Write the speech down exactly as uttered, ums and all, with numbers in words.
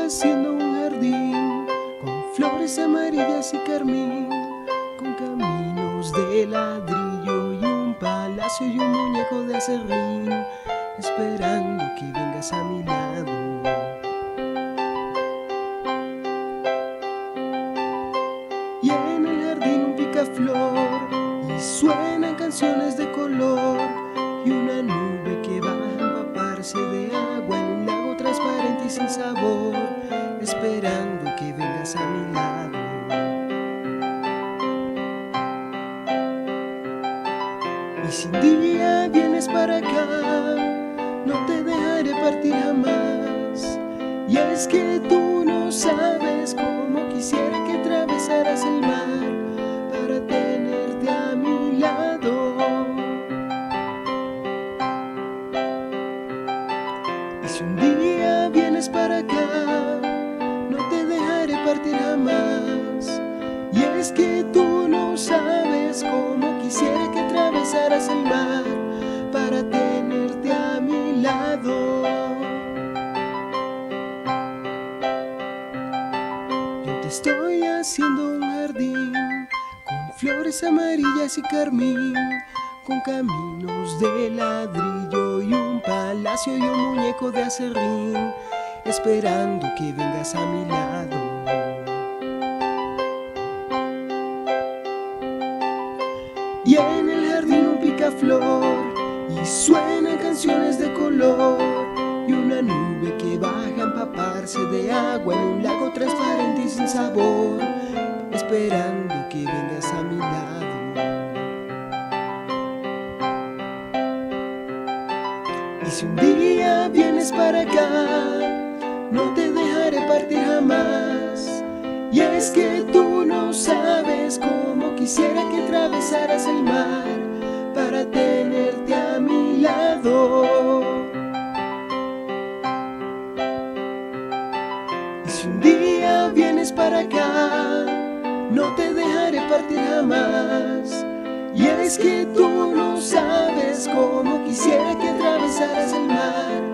haciendo un jardín con flores amarillas y carmín, con caminos de ladrillo y un palacio y un muñeco de acerrín, esperando que vengas a mi lado. Y en el jardín un picaflor y suenan canciones de color, y una nube que va a empaparse de agua en un lago transparente y sin sabor, esperando que vengas a mi lado. Y si un día vienes para acá, no te dejaré partir jamás. Y es que tú no sabes cómo quisiera que atravesaras el mar para tenerte a mi lado. Y si un día vienes para acá, no te dejaré partir jamás. Y es que tú no sabes cómo quisiera que atravesaras el mar para tenerte a mi lado. Yo te estoy haciendo un jardín con flores amarillas y carmín, con caminos de ladrillo y un palacio y un muñeco de acerrín, esperando que vengas a mi lado. Y en el jardín un picaflor y suenan canciones de color, y una nube que baja a empaparse de agua en un lago transparente y sin sabor, esperando que vengas a mi lado. Y si un día vienes para acá, no te dejaré partir jamás. Y es que tú no sabes cómo quisiera que atravesaras el mar para tenerte a mi lado. Y si un día vienes para acá, no te dejaré partir jamás. Y es que tú no sabes cómo quisiera que atravesaras el mar